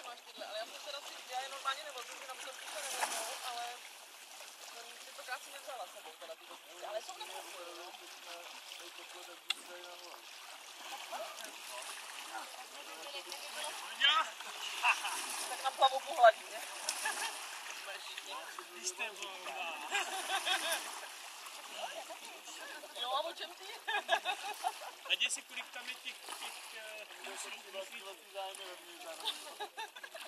máš tyhle, ale já jsem teda já je normálně nevozím, že na pozorku se nevezmou, ale tentokrát si nevzala sebou teda ty dospělky, ale jsou nepokojí, no. Tak na plavu pohladí, ne? Vy jste blbá. Jo, a o čem ty? Hledě si, kolik tam je těch